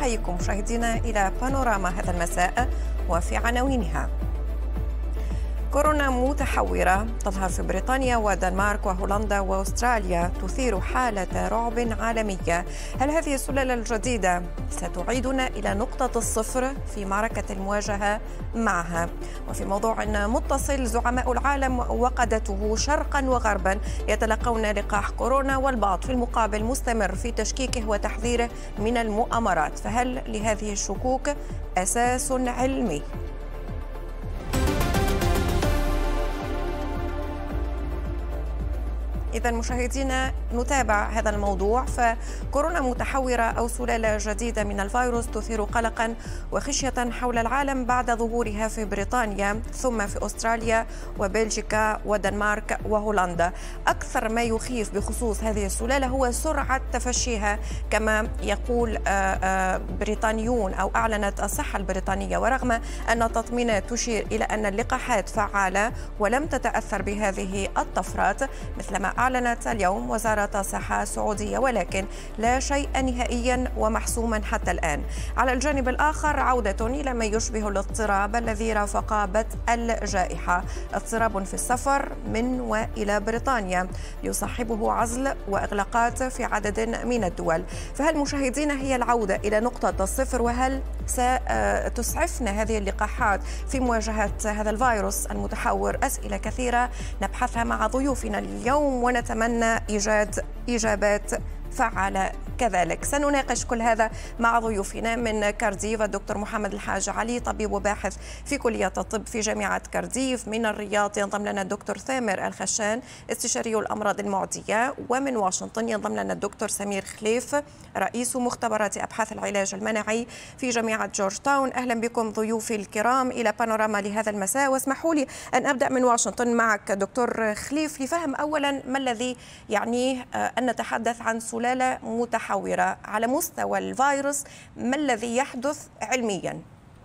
نحييكم مشاهدينا إلى بانوراما هذا المساء وفي عناوينها: كورونا متحورة تظهر في بريطانيا والدنمارك وهولندا وأستراليا تثير حالة رعب عالمية. هل هذه السلالة الجديدة ستعيدنا إلى نقطة الصفر في معركة المواجهة معها؟ وفي موضوع متصل، زعماء العالم وقادته شرقا وغربا يتلقون لقاح كورونا، والبعض في المقابل مستمر في تشكيكه وتحذيره من المؤامرات، فهل لهذه الشكوك أساس علمي؟ إذا مشاهدينا نتابع هذا الموضوع. فكورونا متحورة أو سلالة جديدة من الفيروس تثير قلقا وخشية حول العالم بعد ظهورها في بريطانيا ثم في أستراليا وبلجيكا والدنمارك وهولندا. أكثر ما يخيف بخصوص هذه السلالة هو سرعة تفشيها، كما يقول بريطانيون أو أعلنت الصحة البريطانية، ورغم أن التطمينات تشير إلى أن اللقاحات فعالة ولم تتأثر بهذه الطفرات مثلما أعلنت اليوم وزارة الصحة السعودية، ولكن لا شيء نهائيا ومحسوما حتى الآن. على الجانب الآخر، عودة إلى ما يشبه الاضطراب الذي رافق بدء الجائحة، اضطراب في السفر من وإلى بريطانيا يصاحبه عزل وإغلاقات في عدد من الدول. فهل مشاهدينا هي العودة إلى نقطة الصفر؟ وهل ستسعفنا هذه اللقاحات في مواجهة هذا الفيروس المتحور؟ أسئلة كثيرة نبحثها مع ضيوفنا اليوم ونتمنى إيجاد إجابات فعالة كذلك. سنناقش كل هذا مع ضيوفنا من كارديف: الدكتور محمد الحاج علي، طبيب وباحث في كلية الطب في جامعة كارديف. من الرياض ينضم لنا الدكتور ثامر الخشان، استشاري الأمراض المعدية. ومن واشنطن ينضم لنا الدكتور سمير خليف، رئيس مختبرات أبحاث العلاج المناعي في جامعة جورج تاون. أهلا بكم ضيوفي الكرام إلى بانوراما لهذا المساء. واسمحوا لي أن أبدأ من واشنطن معك دكتور خليف لفهم أولا ما الذي يعنيه أن نتحدث عن سلالة متحورة على مستوى الفيروس. ما الذي يحدث علميا؟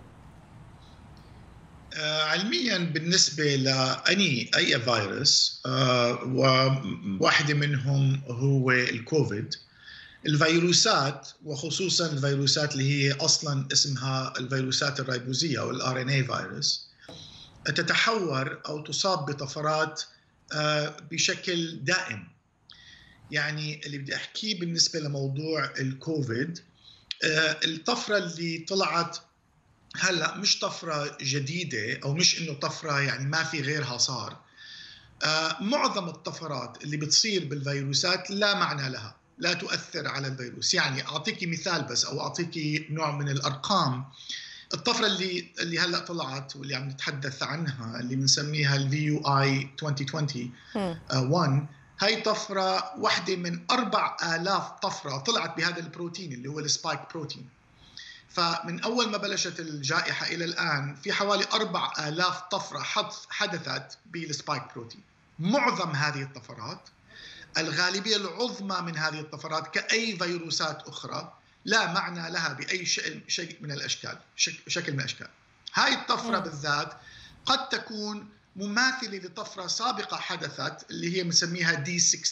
علميا بالنسبة لأي فيروس، وواحدة منهم هو الكوفيد، الفيروسات وخصوصا الفيروسات اللي هي أصلا اسمها الفيروسات الريبوزية أو الRNA فيروس، تتحور أو تصاب بطفرات بشكل دائم. يعني اللي بدي أحكيه بالنسبة لموضوع الكوفيد، الطفرة اللي طلعت هلأ مش طفرة جديدة أو مش إنه طفرة يعني ما في غيرها صار. معظم الطفرات اللي بتصير بالفيروسات لا معنى لها، لا تؤثر على الفيروس. يعني أعطيكي مثال بس أو أعطيكي نوع من الأرقام. الطفرة اللي هلأ طلعت واللي عم نتحدث عنها اللي بنسميها VUI 2021، هاي طفرة واحدة من 4000 طفرة طلعت بهذا البروتين اللي هو السبايك بروتين. فمن أول ما بلشت الجائحة إلى الآن في حوالي 4000 طفرة حدثت بالسبايك بروتين. معظم هذه الطفرات، الغالبية العظمى من هذه الطفرات كأي فيروسات أخرى لا معنى لها بأي شيء من الأشكال، شكل من الأشكال. هاي الطفرة بالذات قد تكون مماثلة لطفرة سابقة حدثت اللي هي بنسميها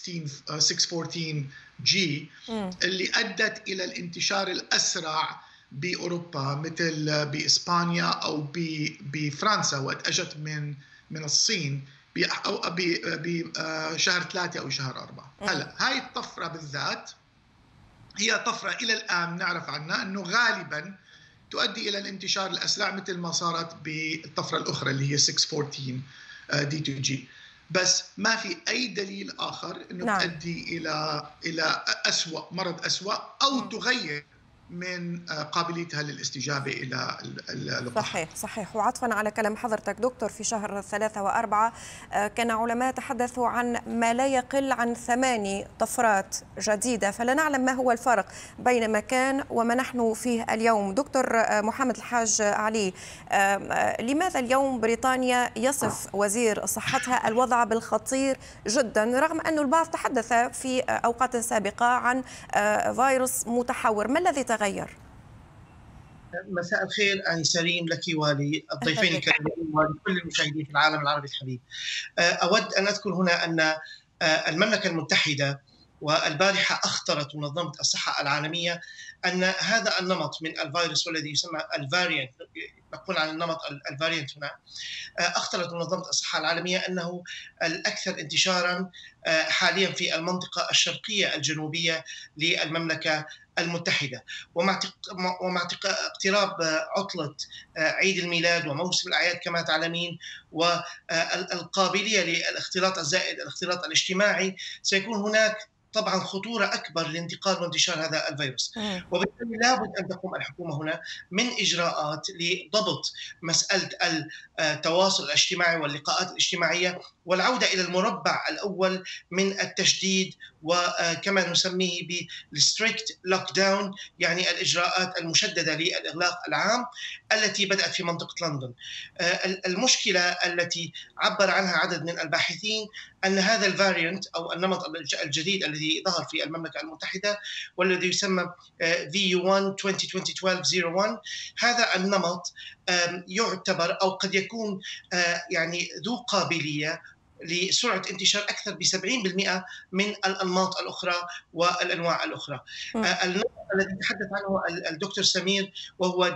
D614G، اللي أدت إلى الانتشار الأسرع بأوروبا مثل بإسبانيا أو بفرنسا وقت أجت من الصين بشهر 3 أو شهر 4. هلا هاي الطفرة بالذات هي طفرة إلى الآن نعرف عنها أنه غالباً تؤدي إلى الانتشار الأسرع مثل ما صارت بالطفرة الأخرى اللي هي 614 D2G، بس ما في أي دليل آخر أنه تؤدي إلى مرض أسوأ أو تغير من قابليتها للاستجابة إلى اللقاح. صحيح. وعطفا على كلام حضرتك دكتور، في شهر 3 و4 كان علماء تحدثوا عن ما لا يقل عن 8 طفرات جديدة، فلا نعلم ما هو الفرق بين ما كان وما نحن فيه اليوم. دكتور محمد الحاج علي، لماذا اليوم بريطانيا يصف وزير صحتها الوضع بالخطير جدا، رغم أن البعض تحدث في أوقات سابقة عن فيروس متحور؟ ما الذي تغير؟ مساء الخير أني سليم لك وللضيفين الكريمين ولكل المشاهدين في العالم العربي الحبيب. أود أن أذكر هنا أن المملكة المتحدة والبارحة أخطرت منظمة الصحة العالمية أن هذا النمط من الفيروس والذي يسمى الفاريانت، نقول عن النمط الفاريانت هنا، أخطرت منظمة الصحة العالمية أنه الأكثر انتشاراً حالياً في المنطقة الشرقية الجنوبية للمملكة المتحدة. ومع اقتراب عطلة عيد الميلاد وموسم الأعياد كما تعلمين، والقابلية للاختلاط الزائد، الاختلاط الاجتماعي، سيكون هناك طبعا خطورة أكبر لانتقال وانتشار هذا الفيروس. وبالتالي لابد أن تقوم الحكومة هنا من إجراءات لضبط مسألة التواصل الاجتماعي واللقاءات الاجتماعية، والعودة إلى المربع الأول من التشديد، وكما نسميه بالستريكت لوك داون، يعني الإجراءات المشددة للإغلاق العام التي بدأت في منطقة لندن. المشكلة التي عبر عنها عدد من الباحثين أن هذا الفاريانت أو النمط الجديد الذي ظهر في المملكة المتحدة والذي يسمى VU1 2012-01، هذا النمط يعتبر أو قد يكون يعني ذو قابلية لسرعة انتشار أكثر ب70% من الأنماط الأخرى والأنواع الأخرى. النمط الذي تحدث عنه الدكتور سمير وهو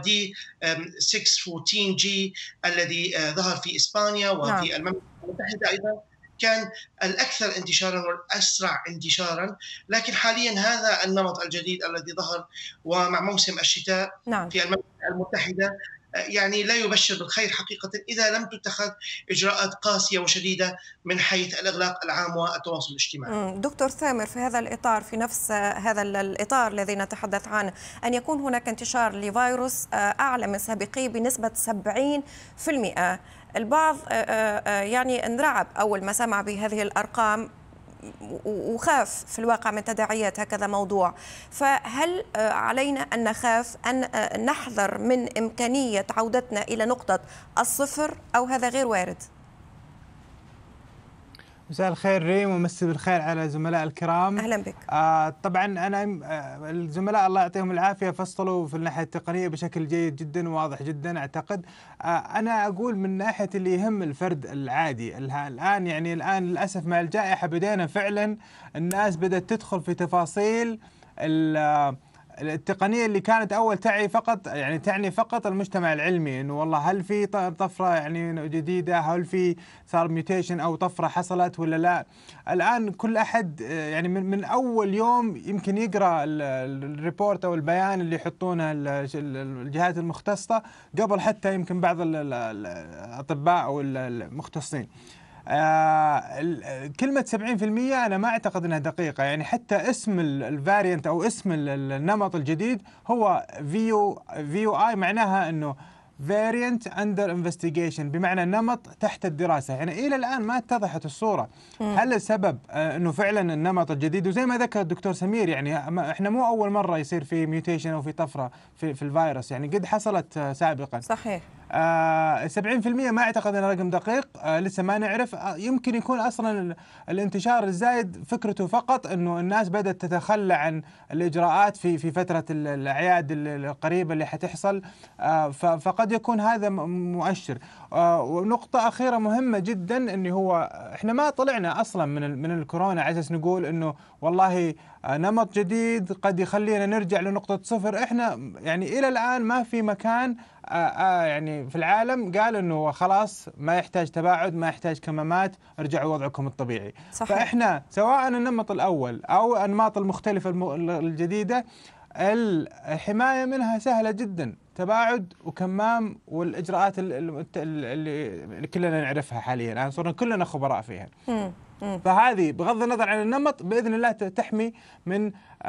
D614G الذي ظهر في إسبانيا وفي المملكة المتحدة أيضا، كان الأكثر انتشاراً والأسرع انتشاراً. لكن حالياً هذا النمط الجديد الذي ظهر ومع موسم الشتاء في المملكة المتحدة يعني لا يبشر بالخير حقيقة إذا لم تتخذ إجراءات قاسية وشديدة من حيث الإغلاق العام والتواصل الاجتماعي. دكتور ثامر، في هذا الإطار، في نفس هذا الإطار الذي نتحدث عنه، أن يكون هناك انتشار لفيروس أعلى من سابقيه بنسبة 70%، البعض يعني انرعب أول ما سمع بهذه الأرقام وخاف في الواقع من تداعيات هكذا موضوع. فهل علينا أن نخاف أن نحذر من إمكانية عودتنا إلى نقطة الصفر أو هذا غير وارد؟ مساء الخير ريم، ومسي بالخير على الزملاء الكرام. أهلا بك. طبعا أنا الزملاء الله يعطيهم العافية فصلوا في الناحية التقنية بشكل جيد جدا وواضح جدا أعتقد. أنا أقول من ناحية اللي يهم الفرد العادي الآن للأسف مع الجائحة بدينا فعلا الناس بدأت تدخل في تفاصيل التقنية اللي كانت أول تعني فقط المجتمع العلمي، إنه والله هل في طفرة يعني جديدة، هل في صار ميوتيشن أو طفرة حصلت ولا لا. الآن كل أحد يعني من أول يوم يمكن يقرأ الريبورت أو البيان اللي يحطونه الجهات المختصة قبل حتى يمكن بعض الأطباء أو المختصين. كلمة 70% أنا ما أعتقد أنها دقيقة، يعني حتى اسم الفاريانت أو اسم النمط الجديد هو VUI، معناها أنه variant under investigation، بمعنى نمط تحت الدراسة. يعني إلى الآن ما اتضحت الصورة. هل السبب أنه فعلا النمط الجديد، وزي ما ذكر الدكتور سمير يعني إحنا مو أول مرة يصير في ميوتيشن أو في طفرة في الفيروس، يعني قد حصلت سابقا. صحيح. 70% ما أعتقد أنه رقم دقيق، لسه ما نعرف. يمكن يكون أصلا الانتشار الزايد فكرته فقط أنه الناس بدأت تتخلى عن الإجراءات في فترة الأعياد القريبة اللي حتحصل، فقد يكون هذا مؤشر. ونقطة أخيرة مهمة جدا، أنه هو إحنا ما طلعنا أصلا من الكورونا على أساس نقول أنه والله نمط جديد قد يخلينا نرجع لنقطة صفر. إحنا يعني إلى الآن ما في مكان يعني في العالم قال انه خلاص ما يحتاج تباعد، ما يحتاج كمامات، ارجعوا وضعكم الطبيعي. صحيح. فاحنا سواء النمط الاول او الانماط المختلفه الجديده الحمايه منها سهله جدا، تباعد وكمام والاجراءات اللي كلنا نعرفها حاليا، الان صرنا كلنا خبراء فيها. فهذه بغض النظر عن النمط بإذن الله تحمي من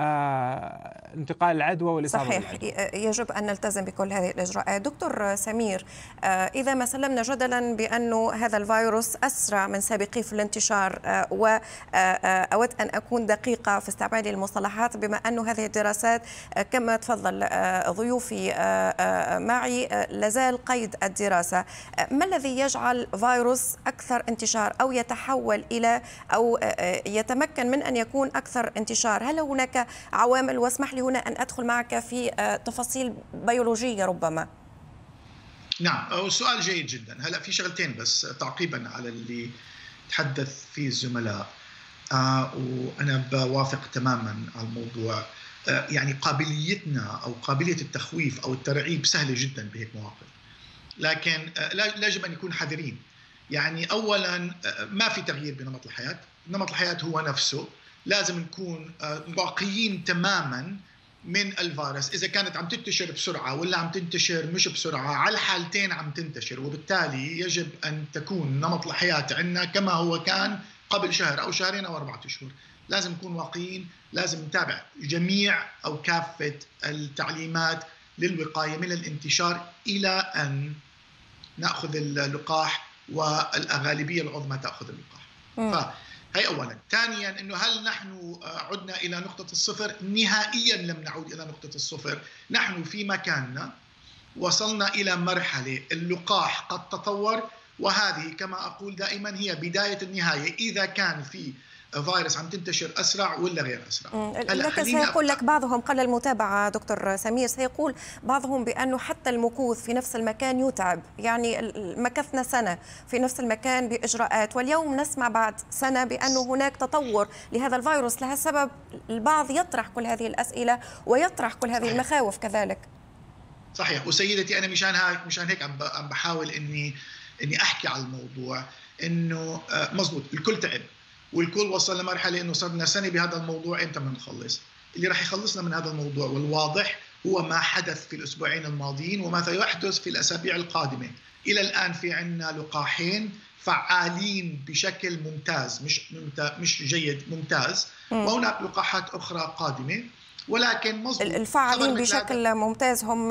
انتقال العدوى والإصابة. صحيح. يجب أن نلتزم بكل هذه الإجراءات. دكتور سمير، إذا ما سلمنا جدلا بأنه هذا الفيروس أسرع من سابقيه في الانتشار، وأود أن أكون دقيقة في استعمال المصطلحات بما أنه هذه الدراسات كما تفضل ضيوفي معي لازال قيد الدراسة، ما الذي يجعل فيروس أكثر انتشار أو يتحول إلى أو يتمكن من أن يكون أكثر انتشار؟ هل هناك عوامل؟ واسمح لي هنا أن أدخل معك في تفاصيل بيولوجية ربما. نعم، سؤال جيد جدا. هلا في شغلتين بس تعقيبا على اللي تحدث فيه الزملاء. وأنا بوافق تماما على الموضوع. يعني قابليتنا أو قابلية التخويف أو الترعيب سهلة جدا بهيك مواقف، لكن يجب أن نكون حذرين. يعني أولا ما في تغيير بنمط الحياة، نمط الحياة هو نفسه، لازم نكون واقعيين تماما من الفيروس. إذا كانت عم تنتشر بسرعة ولا عم تنتشر مش بسرعة، على الحالتين عم تنتشر، وبالتالي يجب أن تكون نمط الحياة عندنا كما هو كان قبل شهر أو شهرين أو 4 أشهر. لازم نكون واقعيين، لازم نتابع جميع أو كافة التعليمات للوقاية من الانتشار إلى أن نأخذ اللقاح والغالبية العظمى تأخذ اللقاح. هي أولا. ثانيا أنه هل نحن عدنا إلى نقطة الصفر؟ نهائيا لم نعود إلى نقطة الصفر. نحن في مكاننا، وصلنا إلى مرحلة اللقاح قد تطور، وهذه كما أقول دائما هي بداية النهاية، إذا كان في فيروس عم تنتشر أسرع ولا غير أسرع. لكن سيقول لك بعضهم قبل المتابعة دكتور سمير، سيقول بعضهم بأنه حتى المكوث في نفس المكان يتعب. يعني مكثنا سنة في نفس المكان بإجراءات، واليوم نسمع بعد سنة بأنه هناك تطور لهذا الفيروس. لهالسبب البعض يطرح كل هذه الأسئلة ويطرح كل هذه المخاوف كذلك. صحيح. وسيدتي أنا مشان هيك عم بحاول إني أحكي على الموضوع، إنه مزبوط الكل تعب والكل وصل لمرحلة إنه صرنا سنة بهذا الموضوع، إمتى بدنا نخلص؟ اللي راح يخلصنا من هذا الموضوع والواضح هو ما حدث في الأسبوعين الماضيين وما سيحدث في الأسابيع القادمة. إلى الآن في عنا لقاحين فعالين بشكل ممتاز، مش جيد، ممتاز. وهناك لقاحات أخرى قادمة، ولكن مظبوط الفعالين بشكل ممتاز هم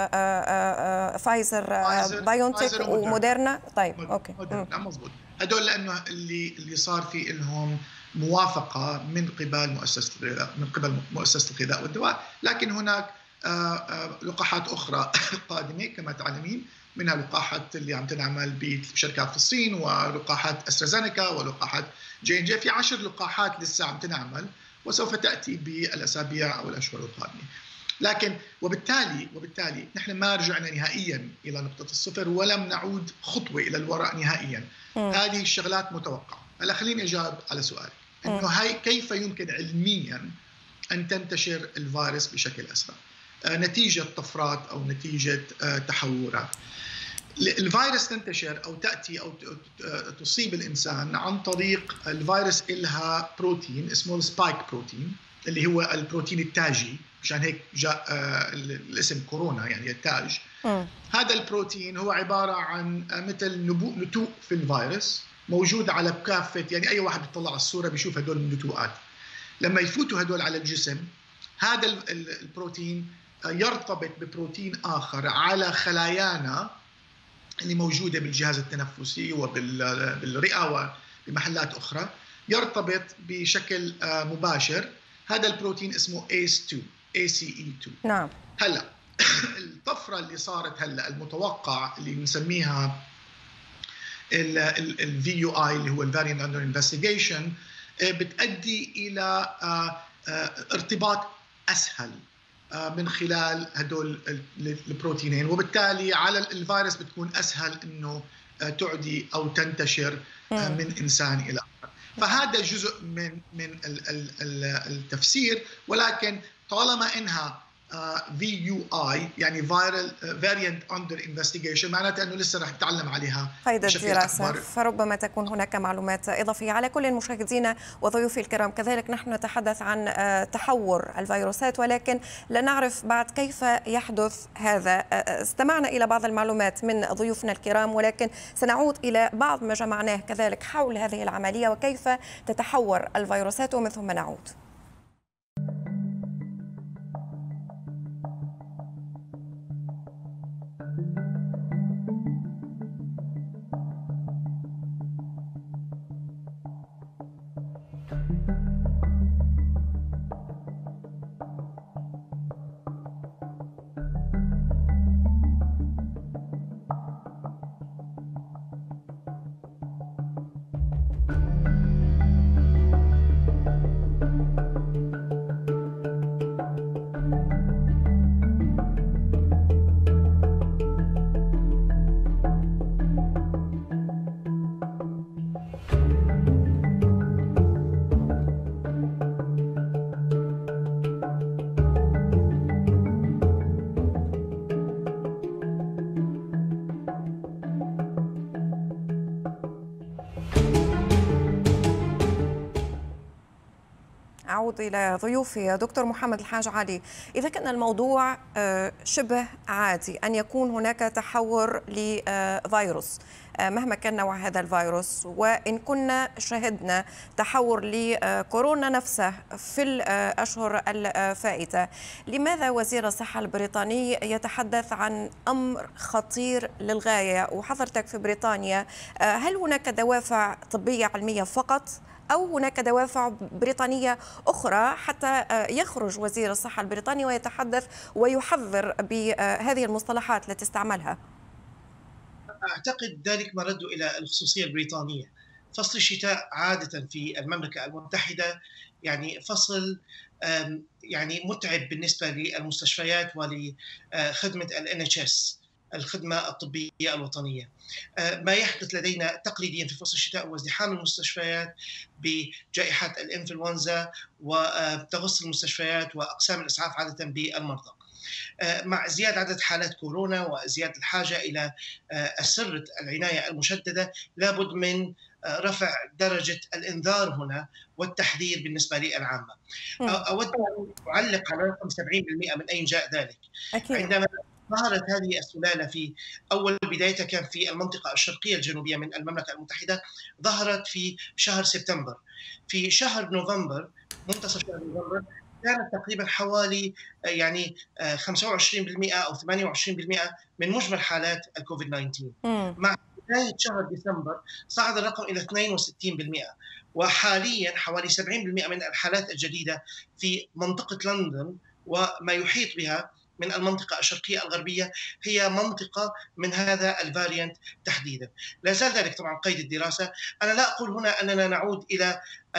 فايزر بايونتك وموديرنا. طيب اوكي مظبوط. هدول لانه اللي صار في لهم موافقه من قبل مؤسسه الغذاء والدواء، لكن هناك لقاحات اخرى قادمه كما تعلمين، منها لقاحات اللي عم تنعمل بشركات في الصين، ولقاحات استرازينيكا، ولقاحات J&J. في 10 لقاحات لسه عم تنعمل وسوف تأتي بالأسابيع أو الأشهر القادمة. لكن وبالتالي نحن ما رجعنا نهائيا إلى نقطة الصفر ولم نعود خطوة إلى الوراء نهائيا. هذه الشغلات متوقعة. هلا خليني أجاوب على سؤال إنه هاي كيف يمكن علميا أن تنتشر الفيروس بشكل أسرع نتيجة طفرات أو نتيجة تحورات. الفيروس تنتشر أو تأتي أو تصيب الإنسان عن طريق الفيروس إلها بروتين اسمه السبايك بروتين، اللي هو البروتين التاجي، مشان هيك جاء الاسم كورونا يعني التاج. هذا البروتين هو عبارة عن مثل نتوء في الفيروس موجود على كافة، يعني أي واحد بيطلع على الصورة بيشوف هدول النتوءات. لما يفوتوا هدول على الجسم، هذا البروتين يرتبط ببروتين آخر على خلايانا اللي موجودة بالجهاز التنفسي وبالرئة وبمحلات أخرى، يرتبط بشكل مباشر. هذا البروتين اسمه ACE2. نعم. هلا الطفرة اللي صارت هلا المتوقع اللي بنسميها VUI اللي هو Variant Under Investigation بتؤدي إلى ارتباط أسهل من خلال هدول البروتينين، وبالتالي على الفيروس بتكون أسهل إنه تعدي أو تنتشر من إنسان إلى آخر. فهذا جزء من التفسير، ولكن طالما إنها VUI يعني Variant Under Investigation معناته أنه لسه رح نتعلم عليها قيد الدراسة، فربما تكون هناك معلومات إضافية. على كل مشاهدينا وضيوفي الكرام، كذلك نحن نتحدث عن تحور الفيروسات، ولكن لا نعرف بعد كيف يحدث هذا. استمعنا إلى بعض المعلومات من ضيوفنا الكرام، ولكن سنعود إلى بعض ما جمعناه كذلك حول هذه العملية وكيف تتحور الفيروسات، ومن ثم نعود. أعود إلى ضيوفي. دكتور محمد الحاج علي، إذا كان الموضوع شبه عادي أن يكون هناك تحور لفيروس مهما كان نوع هذا الفيروس، وإن كنا شهدنا تحور لكورونا نفسه في الأشهر الفائتة، لماذا وزير الصحة البريطاني يتحدث عن أمر خطير للغاية؟ وحضرتك في بريطانيا، هل هناك دوافع طبية علمية فقط أو هناك دوافع بريطانية أخرى حتى يخرج وزير الصحة البريطاني ويتحدث ويحذر بهذه المصطلحات التي استعملها؟ أعتقد ذلك مرد إلى الخصوصية البريطانية. فصل الشتاء عادة في المملكة المتحدة يعني فصل يعني متعب بالنسبة للمستشفيات ولخدمة NHS، الخدمة الطبية الوطنية. ما يحدث لدينا تقليديا في فصل الشتاء هو ازدحام المستشفيات بجائحة الإنفلونزا، وتغص المستشفيات وأقسام الإسعاف عادة بالمرضى. مع زيادة عدد حالات كورونا وزيادة الحاجة إلى أسرة العناية المشددة، لابد من رفع درجة الإنذار هنا والتحذير بالنسبة للعامة. أود أن أعلق على رقم 70% من أين جاء ذلك. أكيد. عندما ظهرت هذه السلالة في أول بدايتها كان في المنطقة الشرقية الجنوبية من المملكة المتحدة، ظهرت في شهر سبتمبر. في شهر نوفمبر، منتصف شهر نوفمبر، كانت تقريبا حوالي يعني 25% أو 28% من مجمل حالات الكوفيد 19. مع بداية شهر ديسمبر صعد الرقم إلى 62%، وحاليا حوالي 70% من الحالات الجديدة في منطقة لندن وما يحيط بها من المنطقة الشرقية الغربية هي منطقة من هذا الفاريانت تحديدا. لا زال ذلك طبعا قيد الدراسة. أنا لا أقول هنا أننا نعود إلى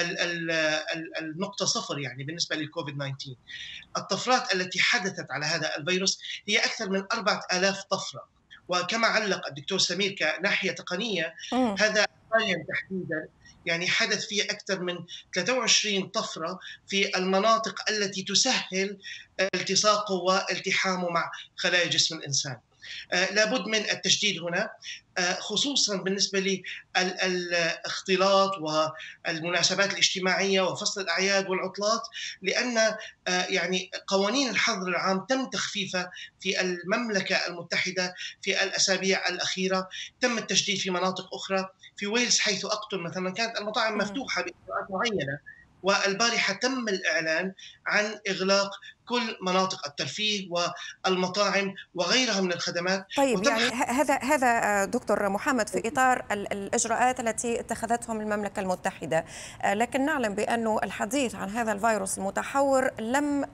النقطة صفر يعني بالنسبة للكوفيد 19. الطفرات التي حدثت على هذا الفيروس هي أكثر من 4000 طفرة، وكما علق الدكتور سمير كناحية تقنية، هذا الفاريانت تحديدا يعني حدث فيه أكثر من 23 طفرة في المناطق التي تسهل التصاقه والتحامه مع خلايا جسم الإنسان. لابد من التشديد هنا، خصوصا بالنسبة للاختلاط والمناسبات الاجتماعية وفصل الأعياد والعطلات، لأن يعني قوانين الحظر العام تم تخفيفها في المملكة المتحدة في الأسابيع الأخيرة. تم التشديد في مناطق أخرى. في ويلز حيث أقطن مثلا كانت المطاعم مفتوحة بإجراءات معينة، والبارحة تم الإعلان عن إغلاق كل مناطق الترفيه والمطاعم وغيرها من الخدمات. طيب يعني هذا دكتور محمد في إطار الإجراءات التي اتخذتهم المملكة المتحدة، لكن نعلم بأن الحديث عن هذا الفيروس المتحور لم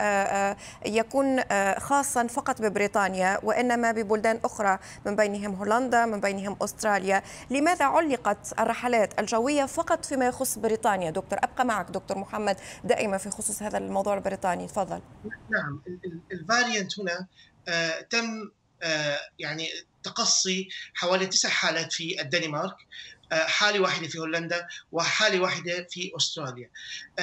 يكن خاصا فقط ببريطانيا، وإنما ببلدان أخرى من بينهم هولندا، من بينهم أستراليا. لماذا علقت الرحلات الجوية فقط فيما يخص بريطانيا؟ دكتور، أبقى معك دكتور محمد دائما في خصوص هذا الموضوع البريطاني، تفضل. نعم، الفاريانت هنا تم يعني تقصي حوالي 9 حالات في الدنمارك، حالة واحدة في هولندا، وحالة واحدة في أستراليا.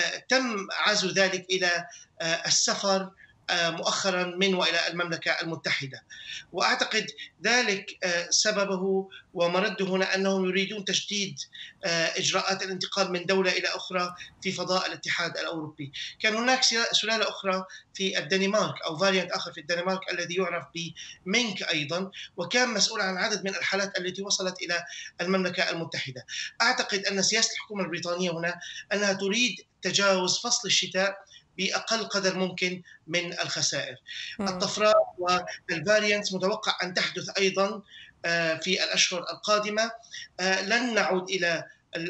تم عزو ذلك إلى السفر مؤخرا من وإلى المملكة المتحدة، وأعتقد ذلك سببه ومرده هنا أنهم يريدون تشديد إجراءات الانتقال من دولة إلى أخرى في فضاء الاتحاد الأوروبي. كان هناك سلالة أخرى في الدنمارك أو فاريانت آخر في الدنمارك الذي يعرف بمينك أيضا، وكان مسؤول عن عدد من الحالات التي وصلت إلى المملكة المتحدة. أعتقد أن سياسة الحكومة البريطانية هنا أنها تريد تجاوز فصل الشتاء بأقل قدر ممكن من الخسائر. الطفرات والفاريانت متوقع أن تحدث أيضا في الأشهر القادمة. لن نعود إلى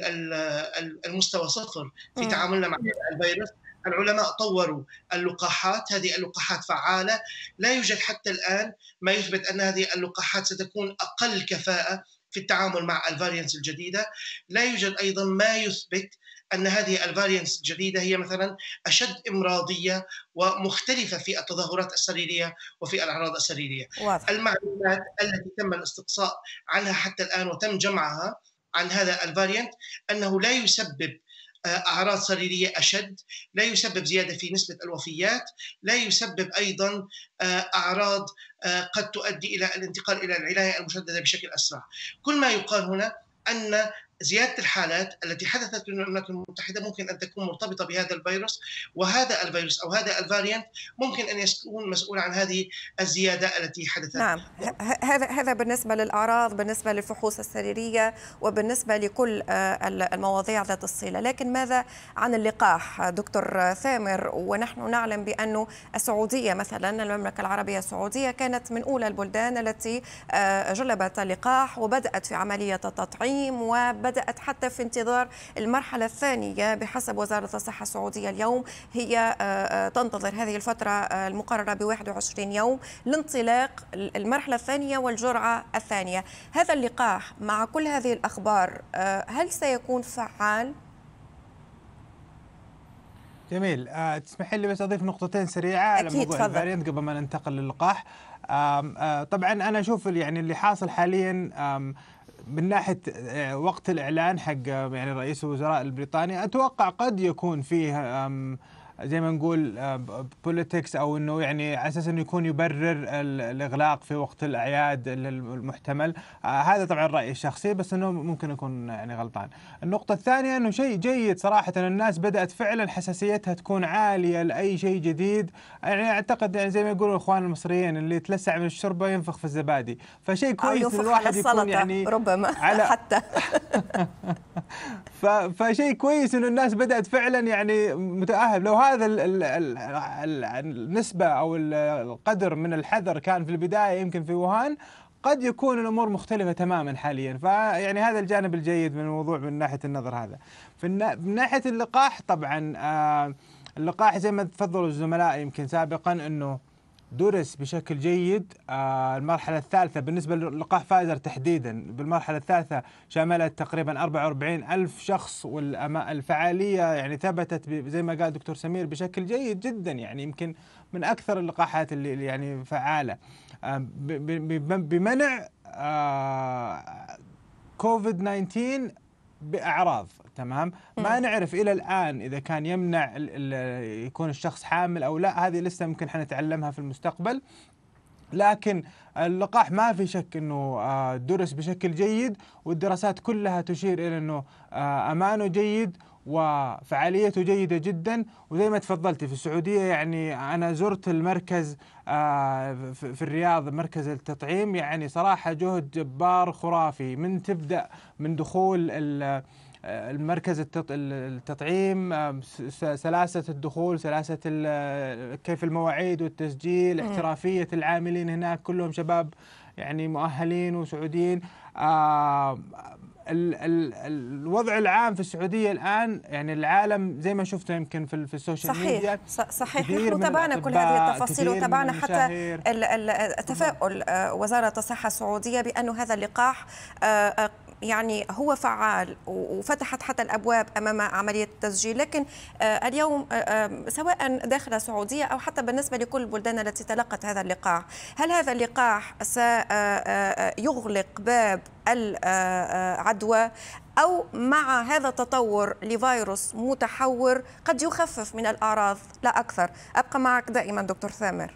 المستوى صفر في تعاملنا مع الفيروس. العلماء طوروا اللقاحات، هذه اللقاحات فعالة. لا يوجد حتى الآن ما يثبت أن هذه اللقاحات ستكون أقل كفاءة في التعامل مع الفاريانتس الجديدة. لا يوجد أيضا ما يثبت أن هذه الفاريانتس الجديدة هي مثلا أشد إمراضية ومختلفة في التظاهرات السريرية وفي الأعراض السريرية. واضح. المعلومات التي تم الاستقصاء عنها حتى الآن وتم جمعها عن هذا الفاريانت أنه لا يسبب أعراض سريرية أشد، لا يسبب زيادة في نسبة الوفيات، لا يسبب أيضا أعراض قد تؤدي إلى الانتقال إلى العناية المشددة بشكل أسرع. كل ما يقال هنا أن زيادة الحالات التي حدثت في الولايات المتحدة ممكن أن تكون مرتبطة بهذا الفيروس، وهذا الفيروس أو هذا الفاريانت ممكن أن يكون مسؤول عن هذه الزيادة التي حدثت. نعم، هذا بالنسبة للأعراض، بالنسبة للفحوص السريرية، وبالنسبة لكل المواضيع ذات الصلة. لكن ماذا عن اللقاح دكتور ثامر؟ ونحن نعلم بأن السعودية مثلا، المملكة العربية السعودية، كانت من أولى البلدان التي جلبت اللقاح وبدأت في عملية التطعيم، وبدأت حتى في انتظار المرحلة الثانية. بحسب وزارة الصحة السعودية اليوم هي تنتظر هذه الفترة المقررة ب 21 يوم لانطلاق المرحلة الثانية والجرعة الثانية. هذا اللقاح مع كل هذه الأخبار هل سيكون فعال؟ جميل. تسمح لي بس أضيف نقطتين سريعة على موضوع الفاريانت قبل ما ننتقل للقاح. طبعا أنا أشوف يعني اللي حاصل حاليا من ناحية وقت الإعلان حق يعني رئيس الوزراء البريطاني، أتوقع قد يكون فيه زي ما نقول بوليتكس، او انه يعني على اساس انه يكون يبرر الاغلاق في وقت الاعياد المحتمل. هذا طبعا رايي الشخصي، بس انه ممكن اكون يعني غلطان. النقطه الثانيه انه شيء جيد صراحه، الناس بدات فعلا حساسيتها تكون عاليه لاي شيء جديد. يعني اعتقد يعني زي ما يقولوا الاخوان المصريين، اللي يتلسع من الشوربه ينفخ في الزبادي، فشيء كويس الواحد يكون يعني ربما على حتى فشيء كويس انه الناس بدات فعلا يعني متاهب. لو هذا النسبة أو القدر من الحذر كان في البداية يمكن في ووهان، قد يكون الأمور مختلفة تماما حاليا. فيعني هذا الجانب الجيد من الموضوع من ناحية النظر هذا. من ناحية اللقاح، طبعا اللقاح زي ما تفضلوا الزملاء يمكن سابقا أنه درس بشكل جيد. المرحلة الثالثة بالنسبة للقاح فايزر تحديدا، بالمرحلة الثالثة شملت تقريبا 44,000 شخص، والفعالية يعني ثبتت زي ما قال دكتور سمير بشكل جيد جدا، يعني يمكن من أكثر اللقاحات اللي يعني فعالة بمنع كوفيد 19 بأعراض. تمام. ما نعرف إلى الآن إذا كان يمنع يكون الشخص حامل أو لا، هذه لسه ممكن حنتعلمها في المستقبل. لكن اللقاح ما في شك أنه درس بشكل جيد، والدراسات كلها تشير إلى أنه أمانه جيد وفعاليته جيدة جدا. وزي ما تفضلتي في السعودية، يعني أنا زرت المركز في الرياض، مركز التطعيم، يعني صراحة جهد جبار خرافي، من تبدأ من دخول المركز التطعيم، سلاسة الدخول، سلاسة كيف المواعيد والتسجيل، احترافية العاملين هناك كلهم شباب يعني مؤهلين وسعوديين. الوضع العام في السعودية الآن يعني العالم زي ما شفتوا يمكن في السوشيال ميديا. صحيح. نحن تابعنا كل هذه التفاصيل، وتابعنا حتى التفاؤل وزارة الصحة السعودية بأن هذا اللقاح يعني هو فعال، وفتحت حتى الأبواب أمام عملية التسجيل. لكن اليوم سواء داخل السعودية أو حتى بالنسبة لكل البلدان التي تلقت هذا اللقاح، هل هذا اللقاح سيغلق باب العدوى، أو مع هذا التطور لفيروس متحور قد يخفف من الأعراض لا أكثر؟ أبقى معك دائما دكتور ثامر.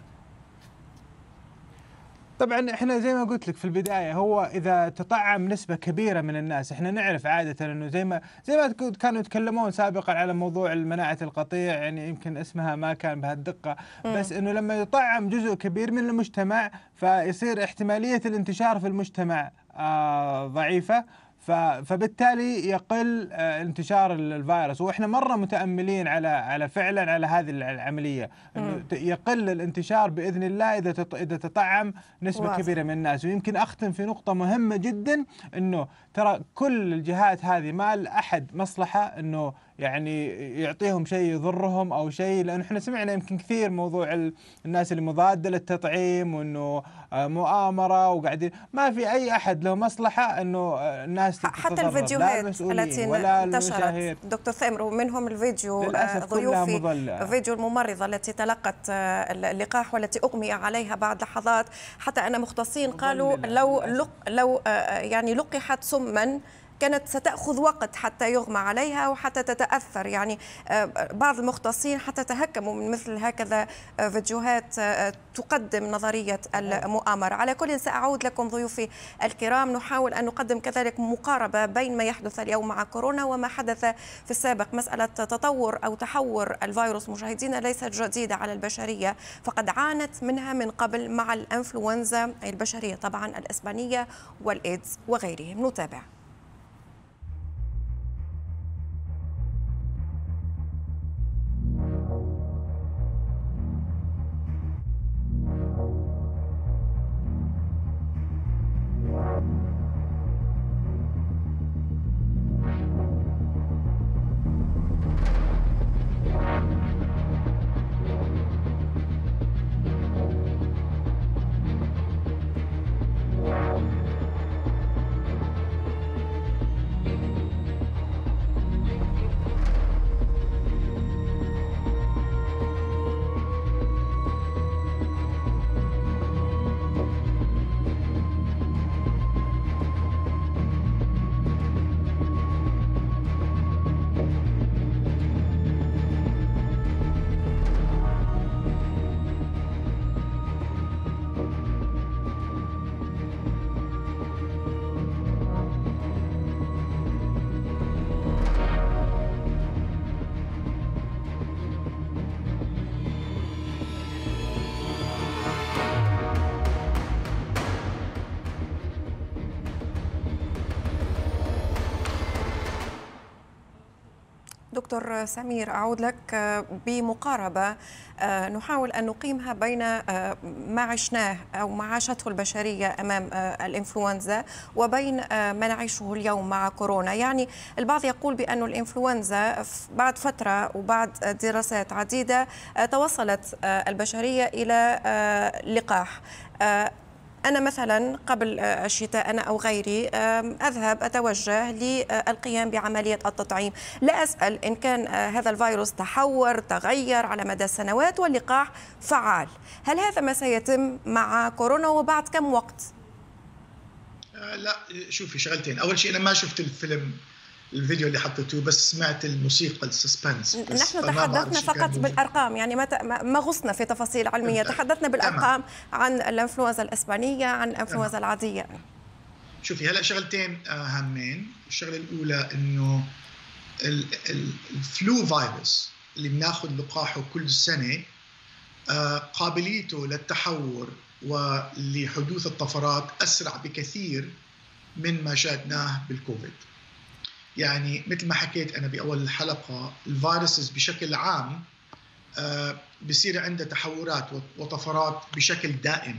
طبعا احنا زي ما قلت لك في البدايه، هو اذا تطعم نسبه كبيره من الناس، احنا نعرف عاده انه زي ما كانوا يتكلمون سابقا على موضوع المناعه القطيع، يعني يمكن اسمها ما كان بهالدقه، بس انه لما يطعم جزء كبير من المجتمع فيصير احتماليه الانتشار في المجتمع ضعيفه، فبالتالي يقل انتشار الفيروس. واحنا مره متاملين على فعلا على هذه العمليه، انه يقل الانتشار باذن الله اذا تطعم نسبه كبيره من الناس. ويمكن اختم في نقطه مهمه جدا، انه ترى كل الجهات هذه ما لاحد مصلحه انه يعني يعطيهم شيء يضرهم او شيء، لانه احنا سمعنا يمكن كثير موضوع الناس اللي مضاده للتطعيم، وانه مؤامره وقاعدين، ما في اي احد له مصلحه انه الناس تتضرر. حتى الفيديوهات التي انتشرت دكتور ثامر، ومنهم الفيديو ضيوفي، فيديو الممرضه التي تلقت اللقاح والتي اغمي عليها بعد لحظات، حتى ان مختصين قالوا لو يعني لقحت سما كانت ستأخذ وقت حتى يغمى عليها وحتى تتأثر. يعني بعض المختصين حتى تهكموا من مثل هكذا فيديوهات تقدم نظرية المؤامرة. على كل، سأعود لكم ضيوفي الكرام، نحاول أن نقدم كذلك مقاربة بين ما يحدث اليوم مع كورونا وما حدث في السابق. مسألة تطور أو تحور الفيروس مشاهدينا ليست جديدة على البشرية، فقد عانت منها من قبل مع الإنفلونزا البشرية طبعا الإسبانية والإيدز وغيرهم. نتابع. دكتور سمير، أعود لك بمقاربة نحاول أن نقيمها بين ما عشناه أو ما عاشته البشرية أمام الإنفلونزا وبين ما نعيشه اليوم مع كورونا. يعني البعض يقول بأن الإنفلونزا بعد فترة وبعد دراسات عديدة توصلت البشرية إلى لقاح. أنا مثلا قبل الشتاء أنا أو غيري أذهب أتوجه للقيام بعملية التطعيم، لا أسأل إن كان هذا الفيروس تحور تغير على مدى السنوات واللقاح فعال. هل هذا ما سيتم مع كورونا وبعد كم وقت؟ لا، شوفي شغلتين. أول شيء أنا ما شفت الفيديو اللي حطيته، بس سمعت الموسيقى السسبنس. نحن تحدثنا فقط بالأرقام، يعني ما غصنا في تفاصيل علمية، تحدثنا بالأرقام عن الإنفلونزا الإسبانية عن الإنفلونزا العادية. شوفي هلا شغلتين هامين. الشغلة الأولى إنه الفلو فيروس اللي بناخذ لقاحه كل سنة قابليته للتحور ولحدوث الطفرات أسرع بكثير من ما شاهدناه بالكوفيد. يعني مثل ما حكيت أنا بأول الحلقة، الفيروسز بشكل عام بصير عندها تحورات وطفرات بشكل دائم.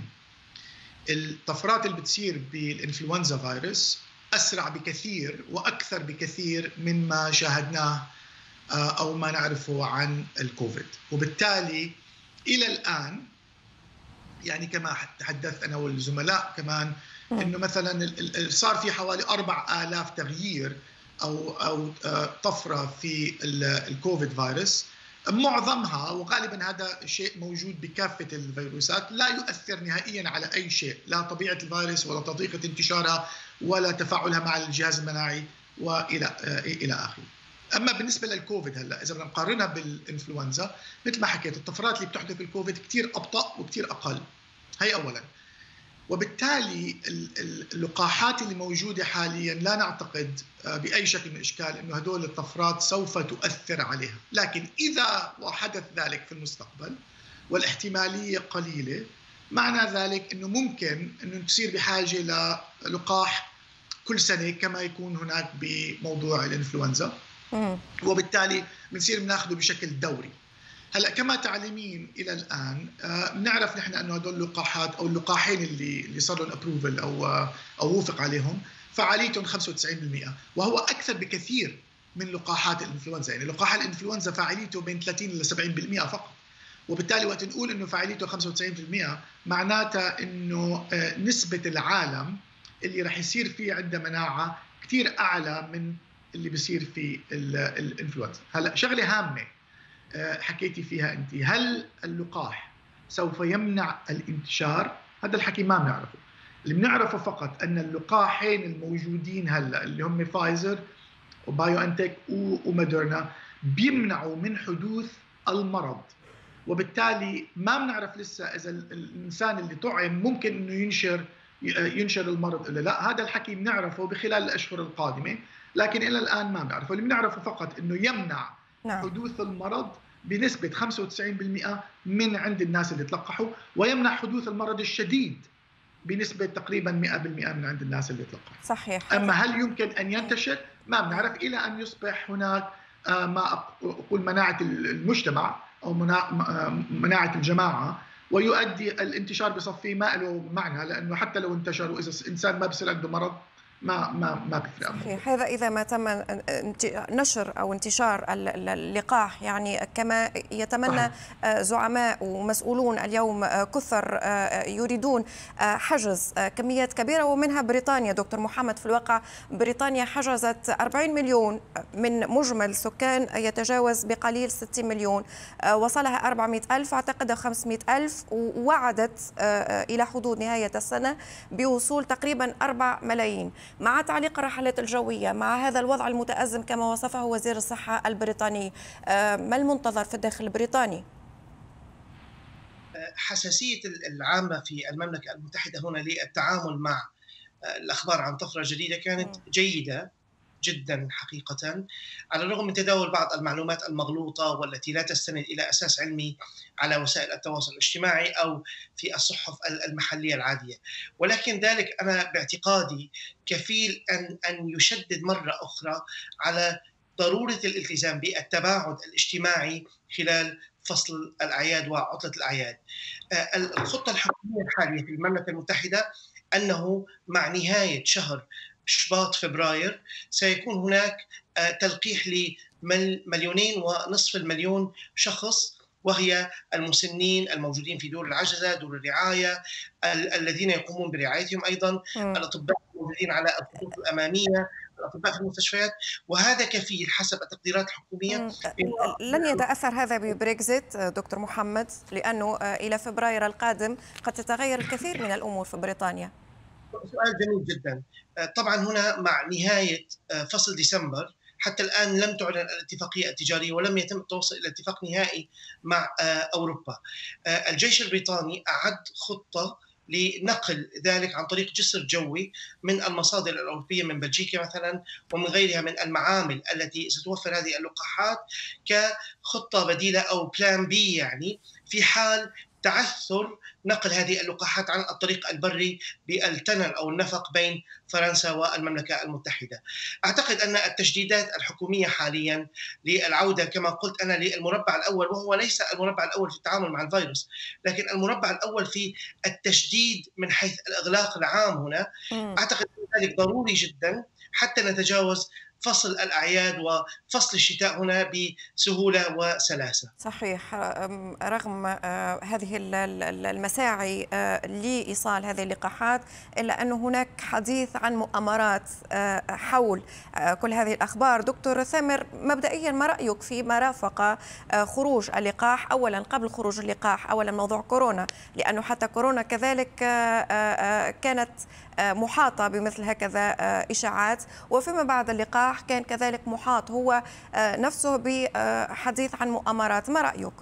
الطفرات اللي بتصير بالإنفلونزا فيروس أسرع بكثير وأكثر بكثير من ما شاهدناه أو ما نعرفه عن الكوفيد. وبالتالي إلى الآن يعني كما تحدثت أنا والزملاء كمان إنه مثلا صار في حوالي 4000 تغيير أو طفرة في الكوفيد فيروس. معظمها وغالبا هذا شيء موجود بكافة الفيروسات لا يؤثر نهائيا على أي شيء، لا طبيعة الفيروس ولا طريقة انتشارها ولا تفاعلها مع الجهاز المناعي وإلى آخره. أما بالنسبة للكوفيد هلا إذا بدنا نقارنها بالإنفلونزا، مثل ما حكيت الطفرات اللي بتحدث بالكوفيد كتير أبطأ وكتير أقل، هي أولا. وبالتالي اللقاحات اللي موجودة حاليا لا نعتقد بأي شكل من الأشكال أنه هدول الطفرات سوف تؤثر عليها. لكن إذا حدث ذلك في المستقبل والاحتمالية قليلة، معنى ذلك أنه ممكن أنه تصير بحاجة للقاح كل سنة كما يكون هناك بموضوع الإنفلونزا، وبالتالي بنصير بناخذه بشكل دوري. هلا كما تعلمين الى الان بنعرف نحن انه هدول اللقاحات او اللقاحين اللي صار لهم ابروفل او وافق عليهم فعاليتهم 95%، وهو اكثر بكثير من لقاحات الانفلونزا. يعني لقاح الانفلونزا فعاليته بين 30 ل 70% فقط. وبالتالي وقت نقول انه فعاليته 95% معناتها انه نسبه العالم اللي راح يصير فيه عنده مناعه كثير اعلى من اللي بيصير في الانفلونزا. هلا شغله هامه حكيتي فيها أنت، هل اللقاح سوف يمنع الانتشار؟ هذا الحكي ما بنعرفه. اللي بنعرفه فقط أن اللقاحين الموجودين هلا اللي هم فايزر وبايو انتك وموديرنا بيمنعوا من حدوث المرض، وبالتالي ما بنعرف لسه اذا الانسان اللي طعم ممكن انه ينشر المرض ولا لا. هذا الحكي بنعرفه بخلال الاشهر القادمه، لكن الى الان ما بنعرفه. اللي بنعرفه فقط انه يمنع حدوث المرض بنسبه 95% من عند الناس اللي تلقحوا، ويمنع حدوث المرض الشديد بنسبة تقريبا 100% من عند الناس اللي تلقحوا. صحيح. أما هل يمكن أن ينتشر؟ ما بنعرف إلى أن يصبح هناك ما أقول مناعة المجتمع أو مناعة الجماعة، ويؤدي الانتشار بصفيه ما له معنى، لأنه حتى لو انتشر وإذا الإنسان ما بصير عنده مرض ما بيفرق. صحيح. هذا إذا ما تم نشر أو انتشار اللقاح، يعني كما يتمنى زعماء ومسؤولون اليوم كثر يريدون حجز كميات كبيرة ومنها بريطانيا. دكتور محمد، في الواقع بريطانيا حجزت 40 مليون من مجمل سكان يتجاوز بقليل 60 مليون، وصلها 400 ألف أعتقد 500 ألف، ووعدت إلى حدود نهاية السنة بوصول تقريبا 4 ملايين. مع تعليق الرحلات الجوية، مع هذا الوضع المتأزم كما وصفه وزير الصحة البريطاني، ما المنتظر في الداخل البريطاني؟ حساسية العامة في المملكة المتحدة هنا للتعامل مع الأخبار عن طفرة جديدة كانت جيدة جدا حقيقة، على الرغم من تداول بعض المعلومات المغلوطة والتي لا تستند إلى أساس علمي على وسائل التواصل الاجتماعي أو في الصحف المحلية العادية. ولكن ذلك أنا باعتقادي كفيل أن يشدد مرة أخرى على ضرورة الالتزام بالتباعد الاجتماعي خلال فصل الأعياد وعطلة الأعياد. الخطة الحكومية الحالية في المملكة المتحدة أنه مع نهاية شهر شباط فبراير سيكون هناك تلقيح ل2.5 مليون شخص، وهي المسنين الموجودين في دور العجزة، دور الرعاية، الذين يقومون برعايتهم أيضا، الأطباء الموجودين على الخطوط الأمامية، الأطباء في المستشفيات. وهذا كفيل حسب التقديرات الحكومية. لن يتأثر هذا ببريكزيت دكتور محمد؟ لأنه إلى فبراير القادم قد تتغير الكثير من الأمور في بريطانيا. سؤال جميل جدا. طبعا هنا مع نهاية فصل ديسمبر حتى الآن لم تعلن الاتفاقية التجارية ولم يتم التوصل إلى اتفاق نهائي مع أوروبا. الجيش البريطاني أعد خطة لنقل ذلك عن طريق جسر جوي من المصادر الأوروبية، من بلجيكا مثلا ومن غيرها من المعامل التي ستوفر هذه اللقاحات كخطة بديلة أو بلان بي، يعني في حال تعثر نقل هذه اللقاحات عن الطريق البري بالتنل أو النفق بين فرنسا والمملكة المتحدة. أعتقد أن التجديدات الحكومية حاليا للعودة كما قلت أنا للمربع الأول، وهو ليس المربع الأول في التعامل مع الفيروس، لكن المربع الأول في التجديد من حيث الإغلاق العام هنا، أعتقد أن ذلك ضروري جدا حتى نتجاوز فصل الأعياد وفصل الشتاء هنا بسهولة وسلاسة. صحيح. رغم هذه المساعي لإيصال هذه اللقاحات، إلا أن هناك حديث عن مؤامرات حول كل هذه الأخبار. دكتور ثامر، مبدئيا ما رأيك فيما رافق خروج اللقاح؟ أولا قبل خروج اللقاح، أولا موضوع كورونا، لأنه حتى كورونا كذلك كانت محاطة بمثل هكذا إشاعات، وفيما بعد اللقاح كان كذلك محاط هو نفسه بحديث عن مؤامرات. ما رأيك؟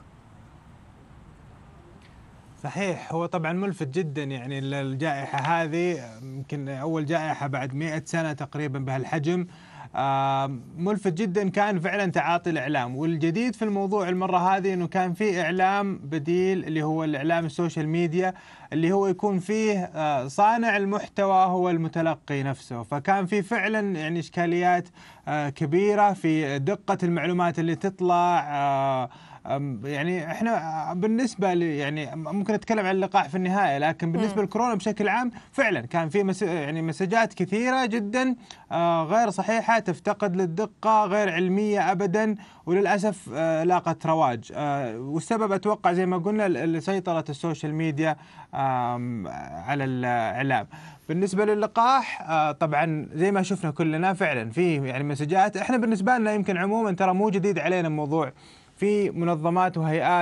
صحيح، هو طبعا ملفت جدا، يعني الجائحة هذه يمكن أول جائحة بعد 100 سنة تقريبا بهالحجم. ملفت جدا كان فعلا تعاطي الإعلام، والجديد في الموضوع المرة هذه أنه كان في إعلام بديل اللي هو الإعلام السوشيال ميديا، اللي هو يكون فيه صانع المحتوى هو المتلقي نفسه، فكان في فعلا يعني إشكاليات كبيرة في دقة المعلومات اللي تطلع. يعني احنا بالنسبه يعني ممكن نتكلم عن اللقاح في النهايه، لكن بالنسبه للكورونا بشكل عام فعلا كان في يعني مسجات كثيره جدا غير صحيحه، تفتقد للدقه، غير علميه ابدا، وللاسف لاقت رواج. والسبب اتوقع زي ما قلنا سيطره السوشيال ميديا على الاعلام. بالنسبه للقاح طبعا زي ما شفنا كلنا فعلا في يعني مسجات، احنا بالنسبه لنا يمكن عموما ترى مو جديد علينا الموضوع، في منظمات وهيئات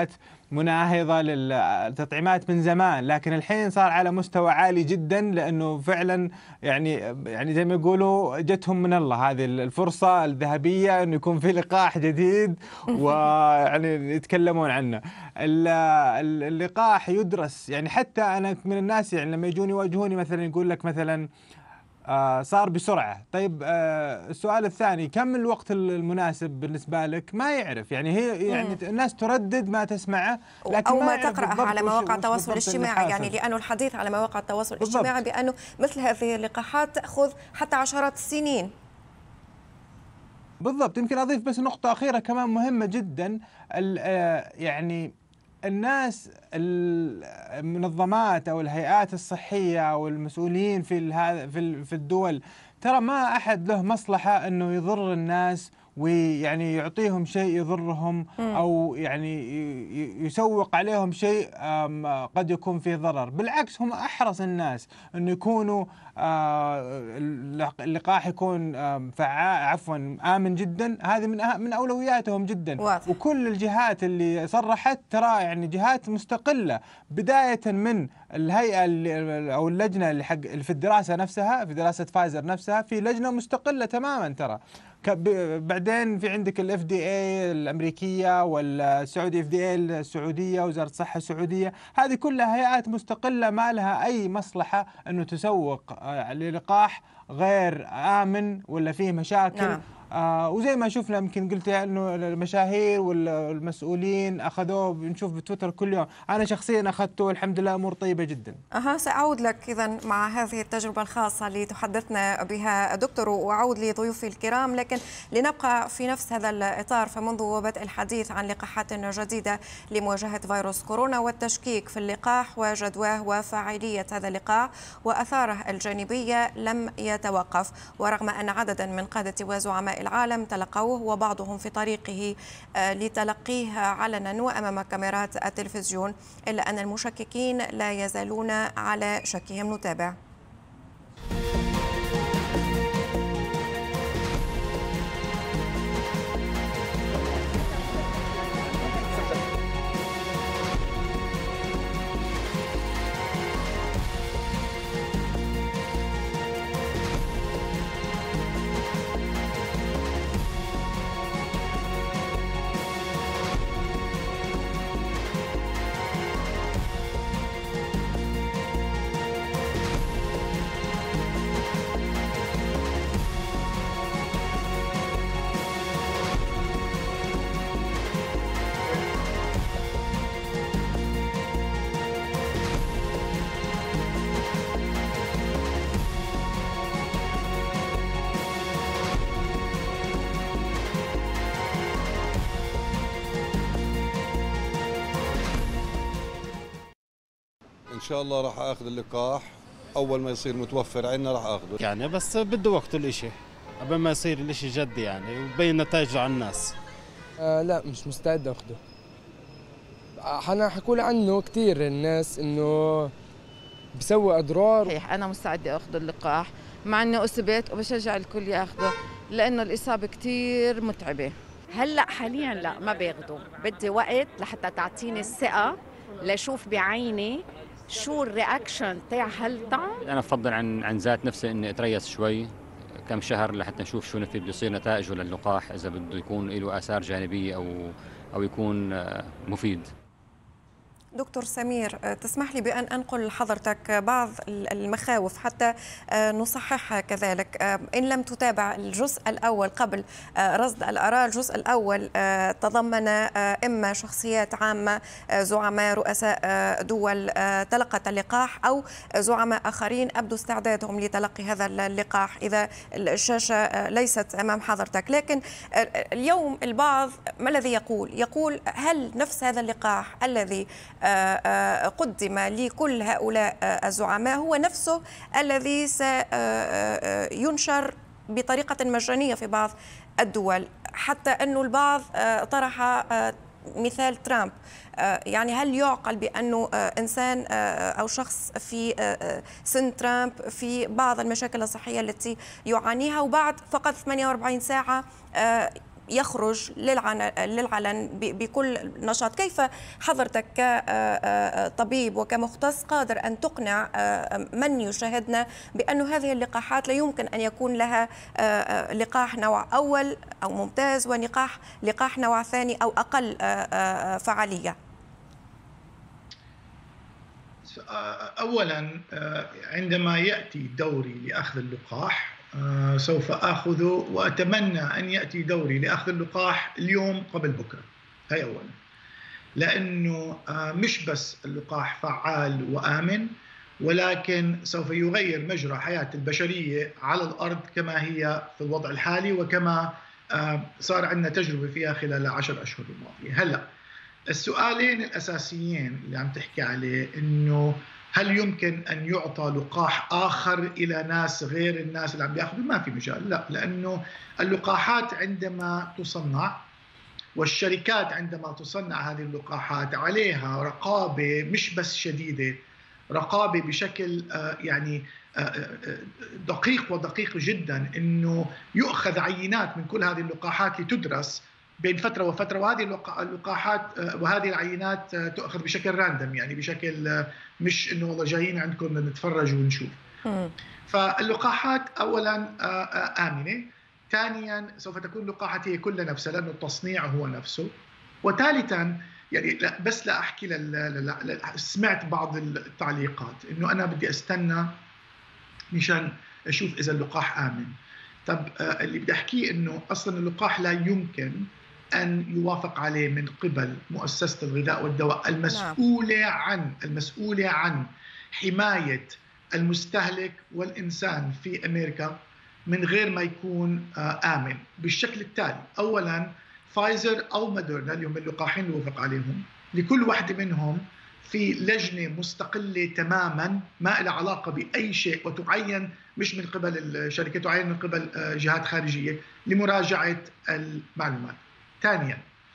مناهضة للتطعيمات من زمان، لكن الحين صار على مستوى عالي جدا، لأنه فعلا يعني زي ما يقولوا جتهم من الله هذه الفرصة الذهبية أنه يكون في لقاح جديد ويعني يتكلمون عنه. اللقاح يدرس، يعني حتى أنا من الناس يعني لما يجوني يواجهوني مثلا يقول لك مثلا صار بسرعة. طيب السؤال الثاني، كم الوقت المناسب بالنسبة لك؟ ما يعرف، يعني هي يعني الناس تردد ما تسمعه، لكن أو ما يعرف تقرأها على مواقع التواصل الاجتماعي، يعني لأنه الحديث على مواقع التواصل الاجتماعي بأنه مثل هذه اللقاحات تأخذ حتى عشرات السنين. بالضبط. يمكن أضيف بس نقطة أخيرة كمان مهمة جدا، يعني الناس المنظمات أو الهيئات الصحية أو المسؤولين في الدول، ترى ما أحد له مصلحة أنه يضر الناس ويعني يعطيهم شيء يضرهم أو يعني يسوق عليهم شيء قد يكون فيه ضرر. بالعكس هم أحرص الناس أنه يكونوا اللقاح يكون آمن جدا. هذه من أولوياتهم جدا. واضح. وكل الجهات اللي صرحت ترى يعني جهات مستقلة، بداية من الهيئة أو اللجنة اللي في الدراسة نفسها، في دراسة فايزر نفسها، في لجنة مستقلة تماما ترى. بعدين في عندك ال FDA الأمريكية والسعودي FDA السعودية، وزارة الصحة السعودية، هذه كلها هيئات مستقلة ما لها أي مصلحة أنه تسوق للقاح غير آمن ولا فيه مشاكل. نعم. وزي ما شفنا يمكن قلت انه المشاهير والمسؤولين اخذوه، بنشوف بتويتر كل يوم. انا شخصيا اخذته والحمد لله امور طيبه جدا. ساعود لك اذا مع هذه التجربه الخاصه اللي تحدثنا بها دكتور، واعود لضيوفي الكرام، لكن لنبقى في نفس هذا الاطار. فمنذ بدء الحديث عن لقاحات جديده لمواجهه فيروس كورونا والتشكيك في اللقاح وجدواه وفاعليه هذا اللقاح واثاره الجانبيه لم يتوقف، ورغم ان عددا من قاده وزعماء العالم تلقوه وبعضهم في طريقه لتلقيه علنا وأمام كاميرات التلفزيون، إلا أن المشككين لا يزالون على شكهم. نتابع. إن شاء الله راح آخذ اللقاح أول ما يصير متوفر عندنا راح آخذه، يعني بس بده وقته الإشي قبل ما يصير الإشي جد يعني ويبين نتائجه على الناس. لا مش مستعد أخذه. حكوا عنه كثير الناس إنه بسوي أضرار. صحيح، أنا مستعدة أخذ اللقاح مع إنه أثبت، وبشجع الكل ياخذه لأنه الإصابة كثير متعبة. هلا حاليا لا ما باخده، بدي وقت لحتى تعطيني الثقة لشوف بعيني شو الرياكشن تاع هالطعم. انا بفضل عن ذات نفسي اني اتريث شوي كم شهر لحتى نشوف شو بده يصير نتائجه للقاح، اذا بده يكون له اثار جانبيه او يكون مفيد. دكتور سمير، تسمح لي بأن أنقل لحضرتك بعض المخاوف حتى نصححها كذلك. إن لم تتابع الجزء الأول قبل رصد الآراء، الجزء الأول تضمن إما شخصيات عامة، زعماء رؤساء دول تلقت اللقاح، أو زعماء آخرين أبدوا استعدادهم لتلقي هذا اللقاح، إذا الشاشة ليست أمام حضرتك. لكن اليوم البعض ما الذي يقول هل نفس هذا اللقاح الذي قدم لكل هؤلاء الزعماء هو نفسه الذي سينشر بطريقة مجانية في بعض الدول، حتى أنه البعض طرح مثال ترامب؟ يعني هل يعقل بأنه إنسان أو شخص في سن ترامب في بعض المشاكل الصحية التي يعانيها، وبعد فقط 48 ساعة يخرج للعلن بكل نشاط. كيف حضرتك كطبيب وكمختص قادر أن تقنع من يشاهدنا بأن هذه اللقاحات لا يمكن أن يكون لها لقاح نوع أول أو ممتاز ولقاح نوع ثاني أو أقل فعالية؟ أولا عندما يأتي دوري لأخذ اللقاح سوف آخذه، وأتمنى أن يأتي دوري لأخذ اللقاح اليوم قبل بكرة. هي أولا، لأنه مش بس اللقاح فعال وآمن، ولكن سوف يغير مجرى حياة البشرية على الأرض كما هي في الوضع الحالي، وكما صار عندنا تجربة فيها خلال 10 أشهر الماضية. هلأ السؤالين الأساسيين اللي عم تحكي عليه، إنه هل يمكن أن يعطى لقاح آخر إلى ناس غير الناس اللي عم بياخذوا؟ ما في مجال، لا، لأنه اللقاحات عندما تصنع والشركات عندما تصنع هذه اللقاحات عليها رقابة مش بس شديدة، رقابة بشكل يعني دقيق ودقيق جدا، إنه يؤخذ عينات من كل هذه اللقاحات لتدرس بين فترة وفترة، وهذه اللقاحات وهذه العينات تؤخذ بشكل راندم، يعني بشكل مش إنه والله جايين عندكم نتفرج ونشوف. فاللقاحات أولا آمنة، ثانيا سوف تكون اللقاحات هي كلها نفسها لأنه التصنيع هو نفسه، وثالثا يعني بس لا أحكي سمعت بعض التعليقات إنه أنا بدي أستنى مشان أشوف إذا اللقاح آمن. طب اللي بدي أحكيه إنه أصلا اللقاح لا يمكن أن يوافق عليه من قبل مؤسسة الغذاء والدواء المسؤولة عن حماية المستهلك والإنسان في أمريكا من غير ما يكون آمن بالشكل التالي. أولا فايزر أو موديرنا اللي هم اللقاحين اللي وافق عليهم، لكل واحدة منهم في لجنة مستقلة تماما ما لها علاقة بأي شيء، وتعين مش من قبل الشركة، تعين من قبل جهات خارجية لمراجعة المعلومات. ثانيا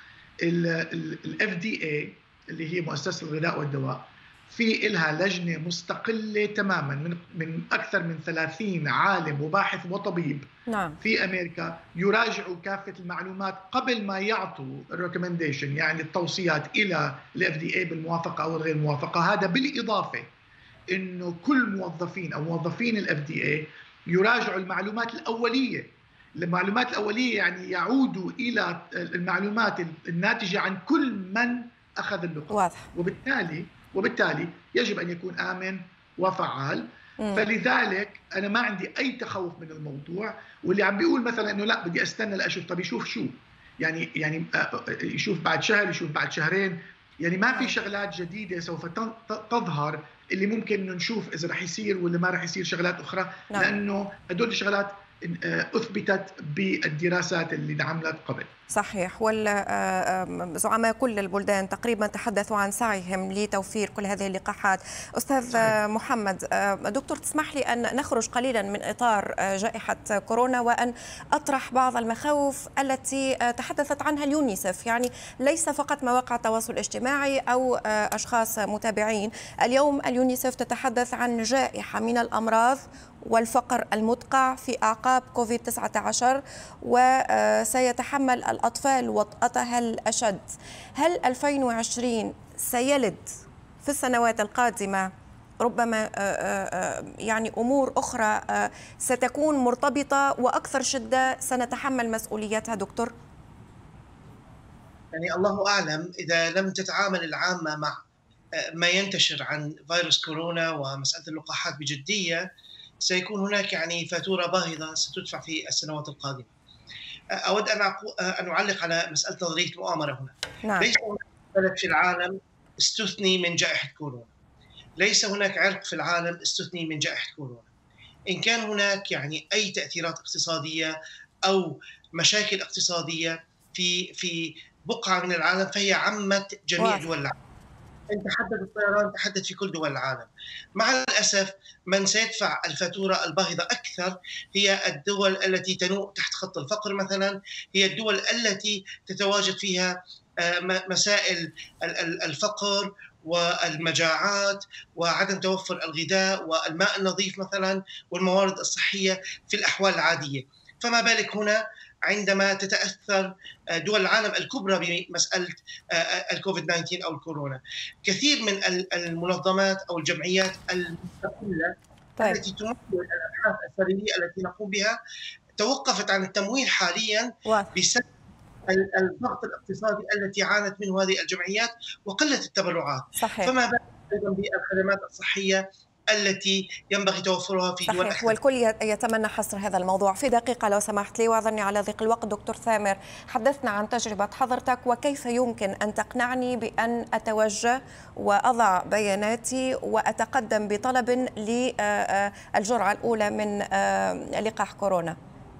ال FDA اللي هي مؤسسة الغذاء والدواء في إلها لجنة مستقلة تماما من أكثر من 30 عالم وباحث وطبيب في أمريكا يراجعوا كافة المعلومات قبل ما يعطوا الريكومنديشن، يعني التوصيات إلى ال FDA بالموافقة أو الغير موافقة. هذا بالإضافة إنه كل موظفين أو موظفين ال FDA يراجعوا المعلومات الأولية. المعلومات الأولية يعني يعودوا إلى المعلومات الناتجة عن كل من أخذ اللقاح، وبالتالي يجب أن يكون آمن وفعال. فلذلك أنا ما عندي أي تخوف من الموضوع. واللي عم بيقول مثلا إنه لا بدي أستنى لأشوف، طب يشوف شو؟ يعني يشوف بعد شهر، يشوف بعد شهرين، يعني ما في شغلات جديدة سوف تظهر اللي ممكن إنه نشوف إذا رح يصير ولا ما رح يصير شغلات أخرى. لأنه هدول الشغلات أثبتت بالدراسات اللي عملت قبل. صحيح، والزعماء كل البلدان تقريبا تحدثوا عن سعيهم لتوفير كل هذه اللقاحات. أستاذ محمد، دكتور تسمح لي أن نخرج قليلا من إطار جائحة كورونا وأن أطرح بعض المخاوف التي تحدثت عنها اليونيسف، يعني ليس فقط مواقع التواصل الاجتماعي أو أشخاص متابعين. اليوم اليونيسف تتحدث عن جائحة من الأمراض والفقر المدقع في أعقاب كوفيد-19، وسيتحمل الأطفال وطأتها الأشد. هل 2020 سيلد في السنوات القادمة ربما يعني أمور أخرى ستكون مرتبطة وأكثر شدة سنتحمل مسؤوليتها دكتور؟ يعني الله أعلم إذا لم تتعامل العامة مع ما ينتشر عن فيروس كورونا ومسألة اللقاحات بجدية، سيكون هناك يعني فاتورة باهظة ستدفع في السنوات القادمة. أود أن أعلق على مسألة نظرية مؤامرة هنا. ليس هناك بلد في العالم استثني من جائحة كورونا، ليس هناك عرق في العالم استثني من جائحة كورونا. إن كان هناك يعني أي تأثيرات اقتصادية أو مشاكل اقتصادية في بقعة من العالم فهي عمت جميع دول العالم. إن تحدث الطيران تحدث في كل دول العالم. مع الأسف من سيدفع الفاتورة الباهظة أكثر هي الدول التي تنوء تحت خط الفقر مثلا، هي الدول التي تتواجد فيها مسائل الفقر والمجاعات وعدم توفر الغذاء والماء النظيف مثلا والموارد الصحية في الأحوال العادية. فما بالك هنا عندما تتأثر دول العالم الكبرى بمسألة الكوفيد 19 أو الكورونا. كثير من المنظمات أو الجمعيات المستقلة التي تمثل الأبحاث السريرية التي نقوم بها توقفت عن التمويل حاليا بسبب الضغط الاقتصادي التي عانت منه هذه الجمعيات وقلة التبرعات. صحيح. فما بالك أيضا بالخدمات الصحية التي ينبغي توفرها في دول صحيح. والكل يتمنى حصر هذا الموضوع. في دقيقة لو سمحت لي وأظني على ضيق الوقت، دكتور ثامر، حدثنا عن تجربة حضرتك وكيف يمكن أن تقنعني بأن أتوجه وأضع بياناتي وأتقدم بطلب للجرعة الأولى من لقاح كورونا.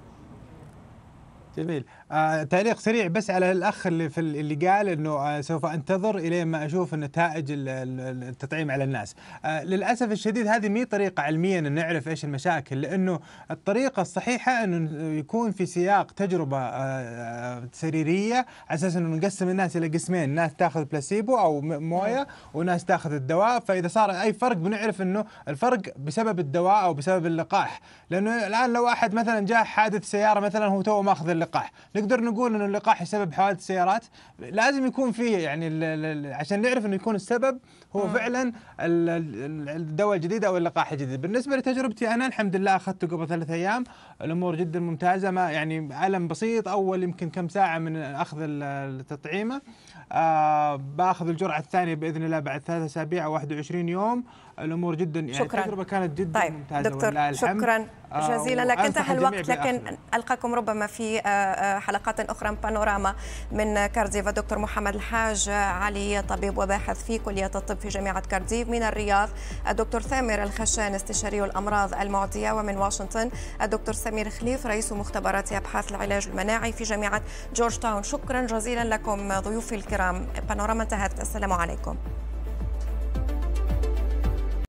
جميل. تعليق سريع بس على الأخ اللي قال أنه سوف أنتظر إلى ما أشوف نتائج التطعيم على الناس. للأسف الشديد هذه مي طريقة علميا أن نعرف إيش المشاكل، لأنه الطريقة الصحيحة أنه يكون في سياق تجربة سريرية على أساس أنه نقسم الناس إلى قسمين، ناس تأخذ بلاسيبو أو موية وناس تأخذ الدواء، فإذا صار أي فرق بنعرف أنه الفرق بسبب الدواء أو بسبب اللقاح. لأنه الآن لو واحد مثلا جاء حادث سيارة مثلا هو تو ماخذ اللقاح، نقدر نقول انه اللقاح يسبب حوادث السيارات؟ لازم يكون فيه يعني عشان نعرف انه يكون السبب هو فعلا الدواء الجديد او اللقاح الجديد. بالنسبه لتجربتي انا الحمد لله اخذته قبل 3 أيام، الامور جدا ممتازه، ما يعني الم بسيط اول يمكن كم ساعه من اخذ التطعيمه. باخذ الجرعه الثانيه باذن الله بعد 3 أسابيع او 21 يوم. الامور جدا يعني شكرا. التجربه كانت جدا ممتازه. دكتور شكرا جزيلا لك. انتهى الوقت، لكن القاكم ربما في حلقات اخرى من بانوراما من كارديف. الدكتور محمد الحاج علي، طبيب وباحث في كليه الطب في جامعه كارديف. من الرياض الدكتور ثامر الخشان استشاري الامراض المعديه. ومن واشنطن الدكتور سمير خليف رئيس مختبرات ابحاث العلاج المناعي في جامعه جورج تاون. شكرا جزيلا لكم ضيوفي الكرام. بانوراما انتهت. السلام عليكم.